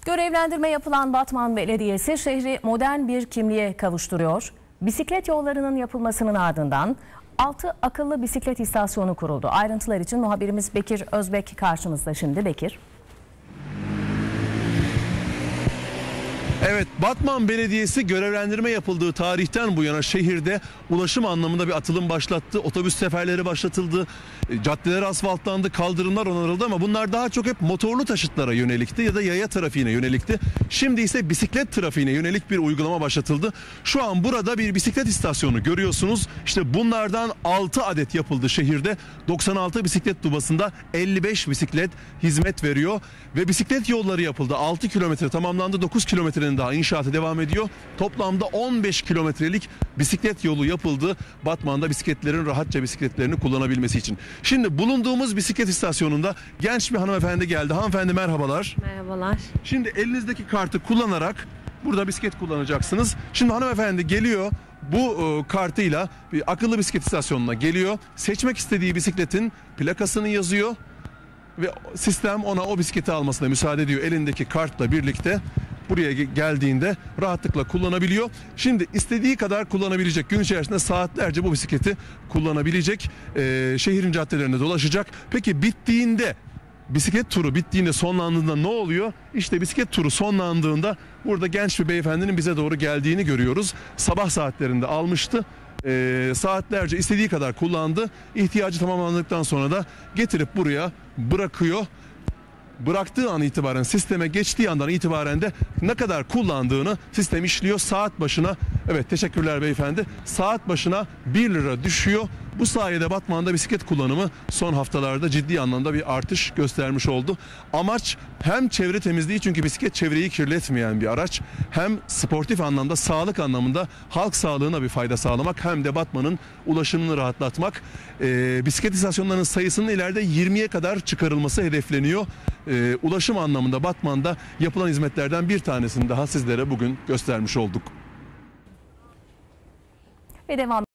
Görevlendirme yapılan Batman Belediyesi şehri modern bir kimliğe kavuşturuyor. Bisiklet yollarının yapılmasının ardından 6 akıllı bisiklet istasyonu kuruldu. Ayrıntılar için muhabirimiz Bekir Özbek karşımızda şimdi. Bekir. Evet, Batman Belediyesi görevlendirme yapıldığı tarihten bu yana şehirde ulaşım anlamında bir atılım başlattı. Otobüs seferleri başlatıldı, caddeler asfaltlandı, kaldırımlar onarıldı ama bunlar daha çok hep motorlu taşıtlara yönelikti ya da yaya trafiğine yönelikti. Şimdi ise bisiklet trafiğine yönelik bir uygulama başlatıldı. Şu an burada bir bisiklet istasyonu görüyorsunuz. İşte bunlardan 6 adet yapıldı şehirde. 96 bisiklet dubasında 55 bisiklet hizmet veriyor ve bisiklet yolları yapıldı. 6 kilometre tamamlandı, 9 kilometrenin daha inşaatı devam ediyor. Toplamda 15 kilometrelik bisiklet yolu yapıldı. Batman'da bisikletlerin rahatça bisikletlerini kullanabilmesi için. Şimdi bulunduğumuz bisiklet istasyonunda genç bir hanımefendi geldi. Hanımefendi merhabalar. Merhabalar. Şimdi elinizdeki kartı kullanarak burada bisiklet kullanacaksınız. Şimdi hanımefendi geliyor. Bu kartıyla bir akıllı bisiklet istasyonuna geliyor. Seçmek istediği bisikletin plakasını yazıyor ve sistem ona o bisikleti almasına müsaade ediyor. Elindeki kartla birlikte buraya geldiğinde rahatlıkla kullanabiliyor. Şimdi istediği kadar kullanabilecek. Gün içerisinde saatlerce bu bisikleti kullanabilecek. Şehrin caddelerinde dolaşacak. Peki bittiğinde, bisiklet turu bittiğinde, sonlandığında ne oluyor? İşte bisiklet turu sonlandığında burada genç bir beyefendinin bize doğru geldiğini görüyoruz. Sabah saatlerinde almıştı. Saatlerce istediği kadar kullandı. İhtiyacı tamamlandıktan sonra da getirip buraya bırakıyor. Bıraktığı an itibaren, sisteme geçtiği andan itibaren de ne kadar kullandığını sistem işliyor. Saat başına, evet teşekkürler beyefendi, saat başına 1 lira düşüyor. Bu sayede Batman'da bisiklet kullanımı son haftalarda ciddi anlamda bir artış göstermiş oldu. Amaç hem çevre temizliği, çünkü bisiklet çevreyi kirletmeyen bir araç, hem sportif anlamda, sağlık anlamında halk sağlığına bir fayda sağlamak, hem de Batman'ın ulaşımını rahatlatmak. Bisiklet istasyonlarının sayısının ileride 20'ye kadar çıkarılması hedefleniyor. Ulaşım anlamında Batman'da yapılan hizmetlerden bir tanesini daha sizlere bugün göstermiş olduk. Ve devam